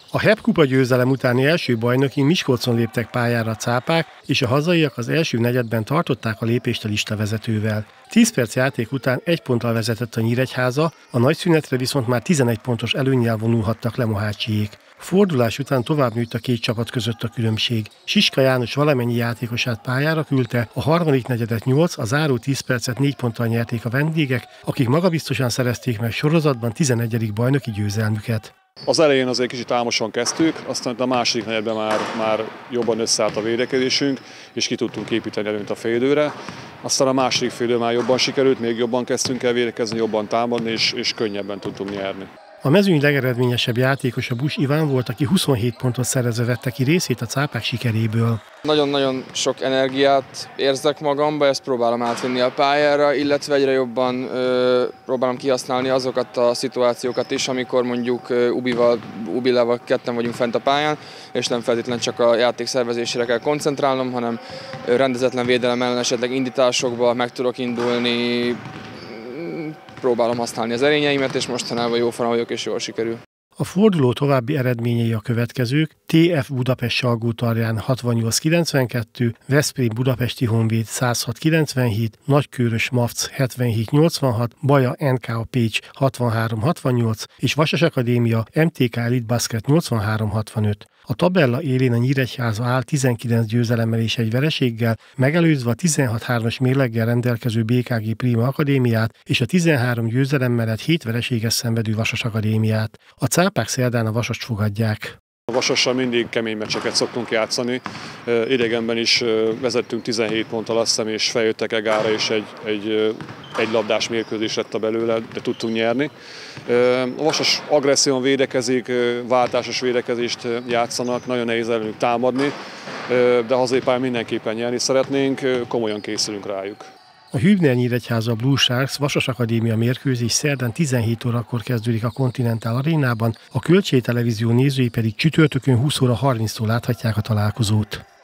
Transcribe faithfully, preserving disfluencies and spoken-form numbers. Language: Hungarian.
A hep kupa győzelem utáni első bajnokin Miskolcon léptek pályára a cápák, és a hazaiak az első negyedben tartották a lépést a listavezetővel. tíz perc játék után egy ponttal vezetett a Nyíregyháza, a nagyszünetre viszont már tizenegy pontos előnnyel vonulhattak le mohácsiék. Fordulás után tovább nőtt a két csapat között a különbség. Siska János valamennyi játékosát pályára küldte, a harmadik negyedet nyolc, a záró tíz percet négy ponttal nyerték a vendégek, akik magabiztosan szerezték meg sorozatban tizenegyedik bajnoki győzelmüket. Az elején azért kicsit álmosan kezdtük, aztán a második negyedben már, már jobban összeállt a védekezésünk, és ki tudtunk építeni előnyt a félidőre. Aztán a második félidő már jobban sikerült, még jobban kezdtünk el védekezni, jobban támadni, és, és könnyebben tudtunk nyerni. A mezőny legeredményesebb játékosa Busch Iván volt, aki huszonhét pontot szerezve vette ki részét a cápák sikeréből. Nagyon-nagyon sok energiát érzek magamba, ezt próbálom átvinni a pályára, illetve egyre jobban ö, próbálom kihasználni azokat a szituációkat is, amikor mondjuk Ubival, Ubilával ketten vagyunk fent a pályán, és nem feltétlenül csak a játék szervezésére kell koncentrálnom, hanem rendezetlen védelem ellen esetleg indításokba meg tudok indulni, próbálom használni az erényeimet, és mostanában jó formában vagyok, és jól sikerül. A forduló további eredményei a következők: té ef Budapest Salgótarján hatvannyolc kilencvenkettő, Veszprém Budapesti Honvéd százhat kilencvenhét, Nagykőrös Mavc hetvenhét nyolcvanhat, Baja en ká á Pécs hatvanhárom hatvannyolc és Vasas Akadémia em té ká Elite Basket nyolcvanhárom hatvanöt. A tabella élén a Nyíregyháza áll tizenkilenc győzelemmel és egy vereséggel, megelőzve a tizenhat hármas mérleggel rendelkező bé ká gé Prima Akadémiát és a tizenhárom győzelem mellett hét vereséges szenvedő Vasas Akadémiát. A cápák szerdán a Vasast fogadják. A Vasassal mindig kemény meccseket szoktunk játszani. Idegenben is vezettünk tizenhét ponttal, azt hiszem, és feljöttek Egára, és egy, egy, egy labdás mérkőzés lett a belőle, de tudtunk nyerni. A Vasas agresszívan védekezik, váltásos védekezést játszanak, nagyon nehéz ellenük támadni, de hazai mindenképpen nyerni szeretnénk, komolyan készülünk rájuk. A Hübner Nyíregyháza Blue Sharks Vasas Akadémia mérkőzés szerdán tizenhét órakor kezdődik a Continental Arénában, a Kölcsey Televízió nézői pedig csütörtökön húsz óra harminctól láthatják a találkozót.